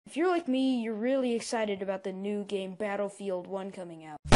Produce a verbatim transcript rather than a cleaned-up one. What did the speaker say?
If you're like me, you're really excited about the new game Battlefield one coming out.